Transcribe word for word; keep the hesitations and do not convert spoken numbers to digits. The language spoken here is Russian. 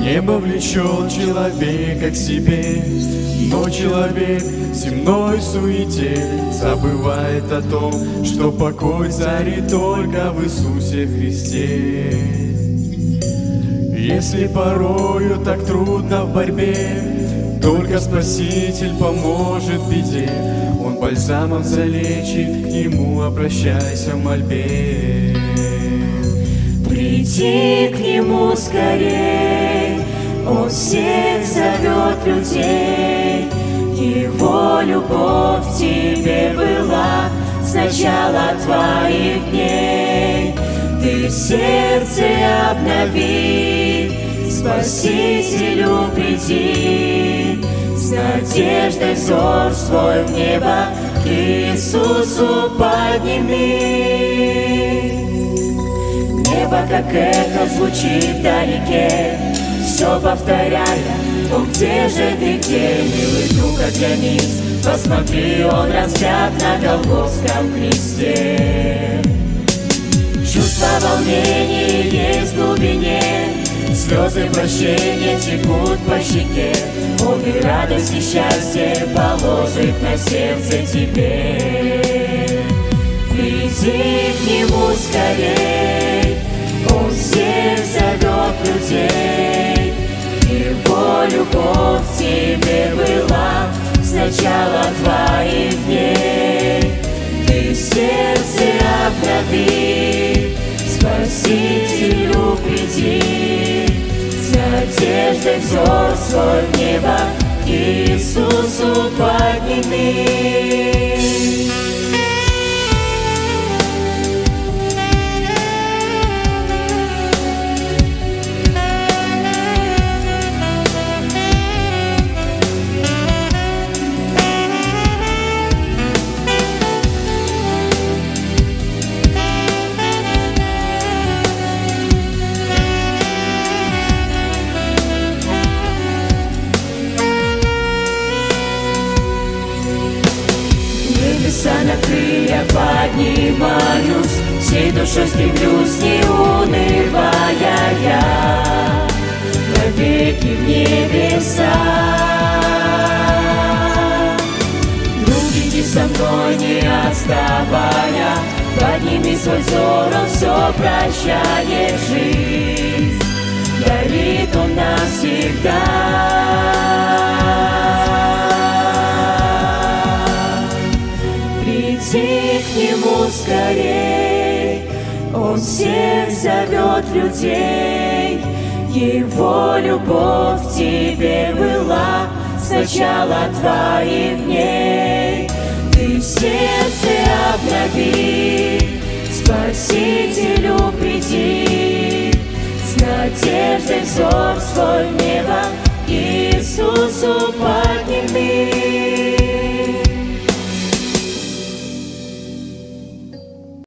Небо влечет человека к себе, но человек в земной суете забывает о том, что покой царит только в Иисусе Христе. Если порою так трудно в борьбе, только Спаситель поможет в беде. Он бальзамом залечит, к Нему обращайся в мольбе. Приди к Нему скорей, Он всех зовет людей. Его любовь в тебе была с начала твоих дней. Ты сердце обнови, Спасителю приди, с надеждой взор свой в небо к Иисусу подними. Небо как эхо звучит вдалеке, все повторяя: о, где же ты, где, милый друг, оглянись, посмотри, Он распят на Голгофском кресте. Чувство волнения есть в глубине, слезы прощения текут по щеке. Он и радость и счастье положит на сердце тебе. Приди к Нему скорей, Он всех зовет людей. Его любовь в тебе была с начала твоих дней. Ты сердце обнови, Спасителю приди, с надеждой взор свой в небо к Иисусу подними. На крылья поднимаюсь, всей душой стремлюсь, не унывая я, навеки в небеса. Друг, иди со мной, не отставая, подними свой взор, Он все прощает, жизнь дарит Он навсегда. Приди к Нему скорей, Он всех зовет людей. Его любовь в тебе была с начала твоих дней. Ты сердце обнови, Спасителю приди, с надеждой взор свой в небо к Иисусу подними.